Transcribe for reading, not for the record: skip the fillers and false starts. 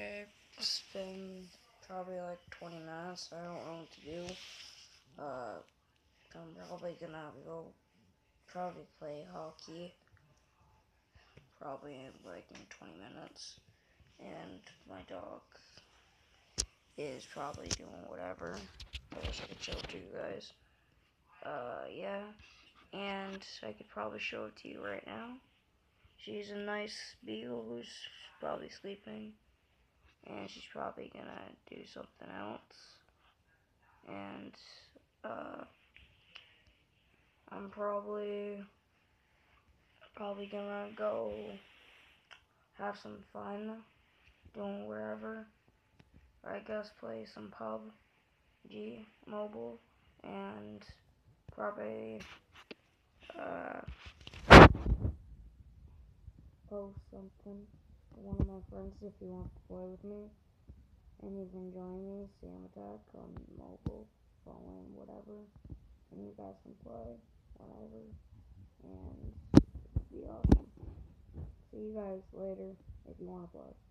Okay, it's been probably like 20 minutes. I don't know what to do. I'm probably gonna go play hockey. Probably in 20 minutes. And my dog is probably doing whatever. I wish I could show it to you guys. Yeah. And I could probably show it to you right now. She's a nice beagle who's probably sleeping. And she's probably gonna do something else. And, I'm probably gonna go have some fun doing wherever. I guess play some PUBG mobile and probably post something to one of my friends if he wants to play with me. And you can join me, Sam Attack on mobile, phone, whatever. And you guys can play whenever. And be awesome. See you guys later if you want to play.